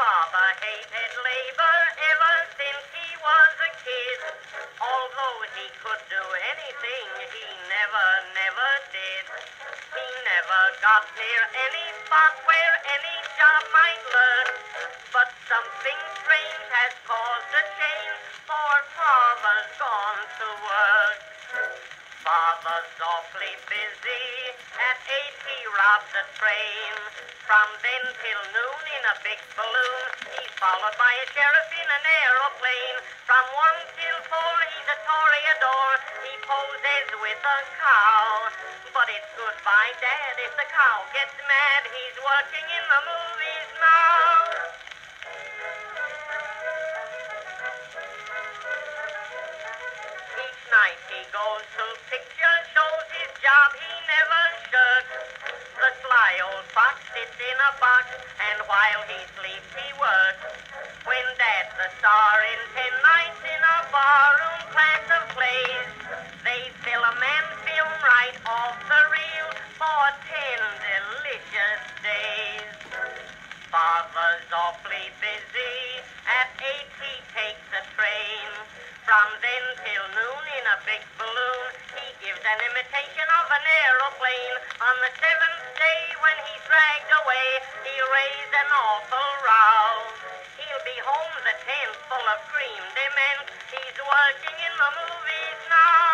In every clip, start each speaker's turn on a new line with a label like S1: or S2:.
S1: father hated labor ever since he was a kid. Although he could do anything, he never did. He never got near any spot where any job might learn. But something strange has caused a change, for father's gone to work. Father's awfully busy. At 8 he robs a train. From then till noon in a big saloon. He's followed by a sheriff in an aeroplane. From 1 till 4 he's a toreador. He poses with a cow. But it's goodbye, Dad, if the cow gets mad. He's working in the movies now. Each night he goes to picture shows, his job he never shirks. The sly old fox sits in a box, and while he sleeps he works. When Dad's the star in 10 nights in a barroom class of plays, they film and film right off the reel for 10 delicious days. Father's awfully busy. At 8 he takes a train. From then till noon in a big balloon, he gives an imitation of an aeroplane. On the 7th day when he's dragged away, he raised an awful row. He'll be home the 10th full of cream dement. He's working in the movies now.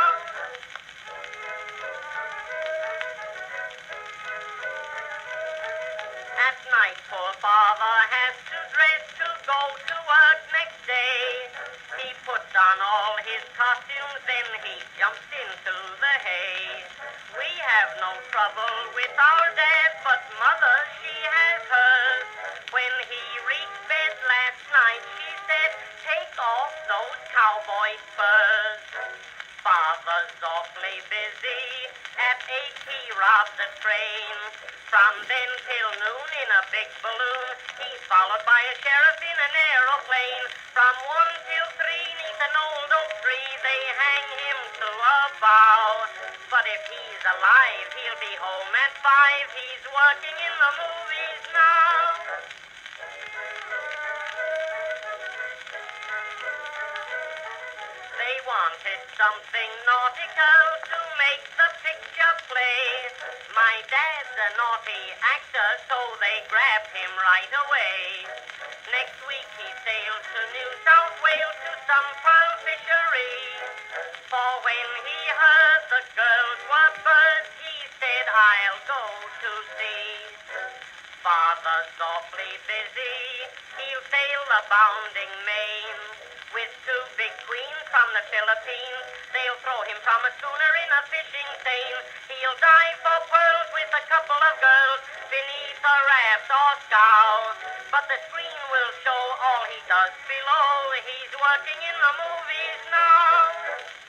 S1: At night poor father has to dress to go to work next day. He puts on all his costumes, then he jumps into the hay. We have no trouble with our dad, but mother, she has hers. When he reached bed last night, she said, take off those cowboy spurs. Father's awfully busy. At 8 he robs a train. From then till noon in a big balloon, he's followed by a sheriff in an aeroplane. From 1 till 3 neath an old oak tree, they hang him to a bough. But if he's alive, he'll be home at 5. He's working in the movies now. They wanted something nautical to make the picture play. My dad's a naughty actor, so they grabbed him right away. Next week he sails to New South Wales to some pearl fishery. For when he heard the girls were birds, he said, I'll go to sea. Father's awfully busy. He'll sail the bounding main. With 2 big queens from the Philippines, they'll throw him from a schooner in a fishing seine. He'll dive for pearls with a couple of girls beneath a raft or scow. But the screen will show all he does below. He's working in the movies now.